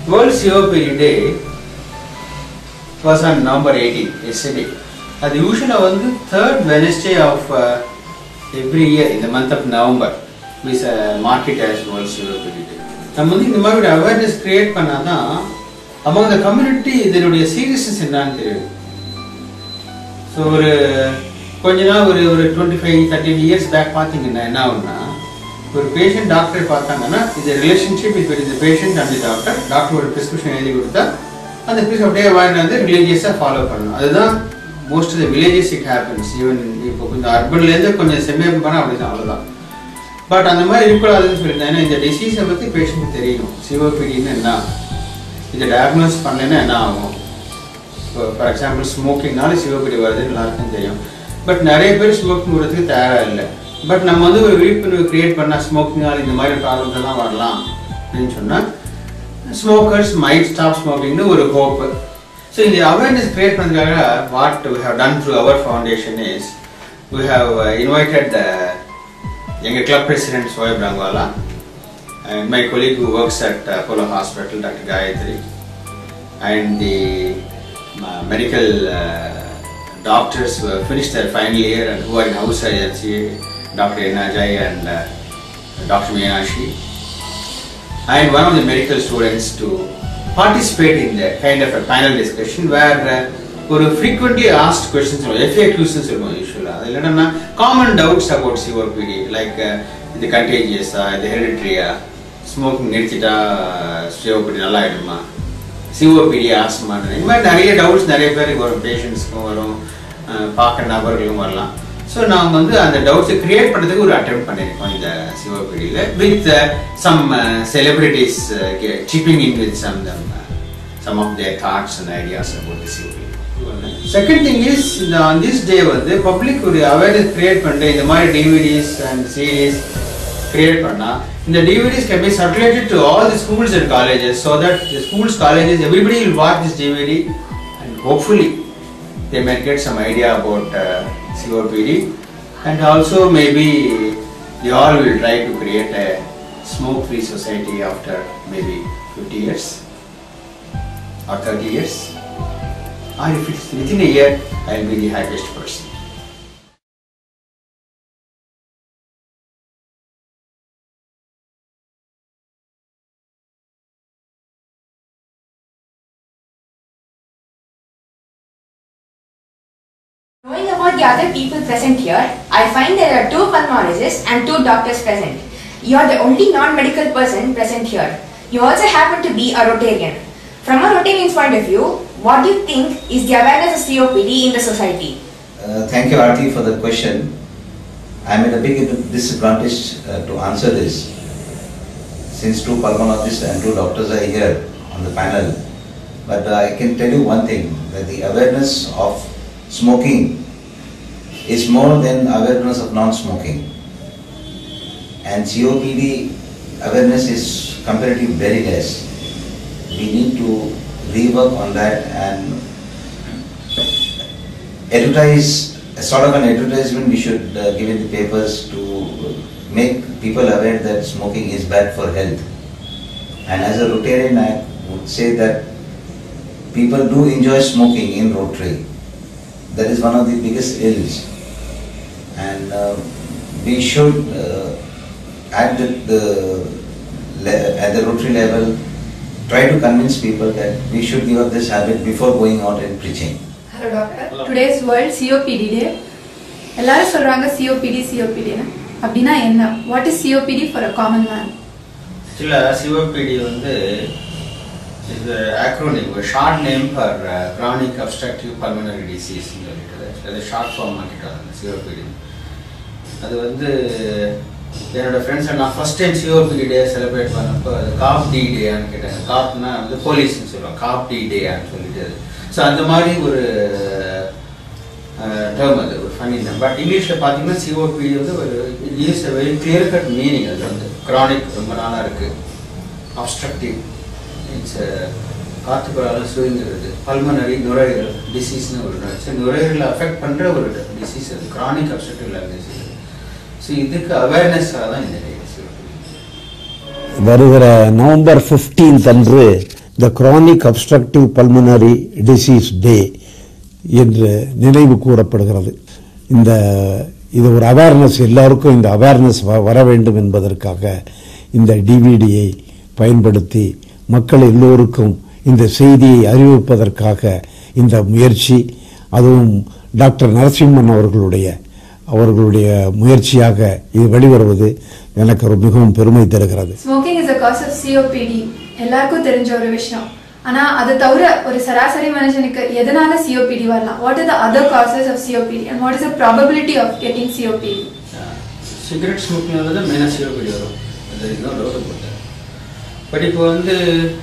World COPD Day was on November 18, yesterday. The usual third Wednesday of every year in the month of November. We mark it as World COPD Day. We have awareness create among the community. There would be a seriousness in that. So, 25-30 years back, a patient doctor is a relationship between the patient and the doctor. Doctor will prescription and the prescription religious follow. Most of the villages it happens. Even in the urban land, but on the disease of the patient COPD is diagnosed for example, smoking COPD but nare smoking but we create smoking in the problems smokers might stop smoking no hope. So in the awareness create what we have done through our foundation is we have invited the Young Club President Sohaib Rangwala and my colleague who works at Apollo Hospital, Dr. Gayatri, and the medical doctors who have finished their final year and who are in house IRC, Dr. Enajai and Dr. Meenashi, and one of the medical students to participate in the kind of a panel discussion where frequently asked questions, FAQs, common doubts about COPD, like the contagious, the hereditary, smoking, COPD, COPD, asthma, doubts, patients, so now the doubts create attempt the COPD with some celebrities chipping in with some of their thoughts and ideas about the COPD. Second thing is on this day the public awareness create the DVDs and CDs create the DVDs can be circulated to all the schools and colleges so that the schools, colleges, everybody will watch this DVD and hopefully they may get some idea about COPD, and also maybe they all will try to create a smoke-free society after maybe 50 years or 30 years, or if it's within a year, I will be the happiest person. Knowing about the other people present here, I find there are 2 pulmonologists and 2 doctors present. You are the only non-medical person present here. You also happen to be a Rotarian. From a Rotarian's point of view, what do you think is the awareness of COPD in the society? Thank you, Aarti, for the question. I am at a big disadvantage to answer this, since 2 pulmonologists and 2 doctors are here on the panel. But I can tell you one thing, that the awareness of smoking is more than awareness of non-smoking, and COPD awareness is comparatively very less. We need to rework on that and advertise, a sort of an advertisement we should give in the papers to make people aware that smoking is bad for health. And as a Rotarian, I would say that people do enjoy smoking in Rotary. That is one of the biggest ills, and we should at the Rotary level try to convince people that we should give up this habit before going out and preaching. Hello doctor. Hello. Today is World COPD Day. Ellarum solranga COPD na. Appadina enna? What is COPD for a common man? COPD is an acronym, a short name for chronic obstructive pulmonary disease. That's a short form of COPD. That's friends and first time COPD day celebrate COP D day. COP na the police COP D day. So that's term is funny name. But English COPD it gives a very clear cut meaning. Chronic obstructive. It's a pulmonary neural disease. Neural affect disease, chronic obstructive lung disease. So this awareness is வருகிற November 15th அன்று the chronic obstructive pulmonary disease day என்று நினைவு கூறப்படுகிறது. இது ஒரு awareness, எல்லாருக்கும் இந்த awareness வர வேண்டும் என்பதற்காக இந்த டிவிடியை பயன்படுத்தி மக்கள் எல்லோருக்கும் இந்த செய்தியை அறிவிப்பதற்காக இந்த முயற்சி, அதுவும் டாக்டர் நரசிம்மன் அவர்களுடைய முயற்சியாக இது வெளிவருவது எனக்கு மிகவும் பெருமை தருகிறது. Smoking is a cause of COPD எல்லாருக்கும் தெரிஞ்ச ஒரு விஷயம். ஆனா அது தவிர ஒரு சராசரி மனுஷனுக்கு எதனால COPD வரலாம்? What are the other causes of COPD and what is the probability of getting COPD? Cigarette ஸ்மோக்கிங்னால தான் மெயினாக COPD வரும். அது இன்னும் டவுட் போட்டேன். பட் இப்போ வந்து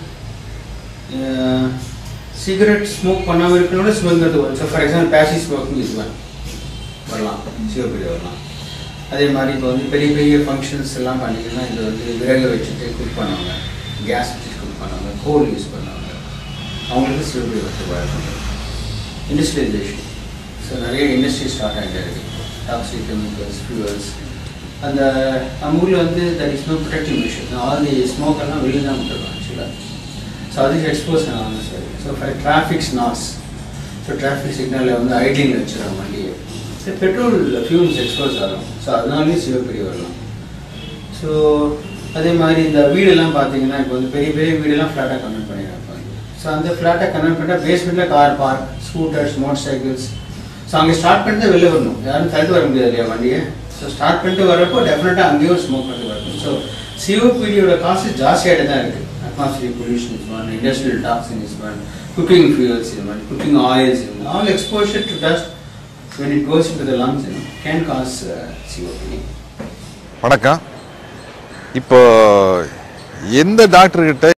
சிகரெட் ஸ்மோக் பண்ணாமல் இருக்கணும்னா ஸ்மோக்ங்கிறது வரும். So for example passive smoking இது வரலாம், COPD வரலாம். அதே மாதிரி இப்போ வந்து பெரிய பெரிய ஃபங்க்ஷன்ஸ் எல்லாம் பண்ணிங்கன்னா இது வந்து விறகு வச்சுட்டு குக் பண்ணுவாங்க, கேஸ் வச்சுட்டு குக் பண்ணுவாங்க, கோல் யூஸ் பண்ணுவாங்க, அவங்களுக்கு COPD வந்து வாய்ப்பு. இண்டஸ்ட்ரியலைசேஷன், ஸோ நிறைய இண்டஸ்ட்ரி ஸ்டார்ட் ஆகிட்டே இருக்குது, டாக்ஸிக் கெமிக்கல்ஸ், ஃபியூவல்ஸ். அந்த நம்ம ஊரில் வந்து that is no protective measure, all the smoke எல்லாம் வெளியே தான் விட்டுருக்கோம் ஆக்சுவலாக. ஸோ அதுக்கு எக்ஸ்போஸ் ஆகணும் சார். ஸோ ஃபார் டிராஃபிக் நாஸ், ஸோ டிராஃபிக் சிக்னலில் வந்து ஐடிங்கில் வச்சுருவாங்க வண்டியை, ஸோ பெட்ரோல் ஃபியூல்ஸ் எக்ஸ்போஸ் ஆகும். ஸோ அதனாலேயே COPD வரலாம். ஸோ அதே மாதிரி இந்த வீடெல்லாம் பார்த்தீங்கன்னா இப்போ வந்து பெரிய பெரிய வீடெல்லாம் ஃப்ளாட்டாக கன்வெர்ட் பண்ணிடுறாங்க. ஸோ அந்த ஃப்ளாட்டாக கன்வெர்ட் பண்ணால் பேஸ்மெண்ட்டில் car park, scooters, motorcycles. So அங்கே ஸ்டார்ட் பண்ணிட்டு வெளில வரணும், யாரும் தள்ளிட்டு வர முடியாது இல்லையா வண்டியை. ஸோ ஸ்டார்ட் பண்ணிட்டு வரப்போ டெஃபினட்டாக அங்கேயும் ஸ்மோக் பண்ணிட்டு வரணும். ஸோ COPDயோட காசு ஜாஸ்தியாகிட்டு தான் இருக்குது. Atmosphere pollution is one, industrial toxin is one, cooking fuels is one, cooking oils is one. All exposure to dust when it goes into the lungs can cause COPD. வணக்கம். இப்போ எந்த doctor கிட்ட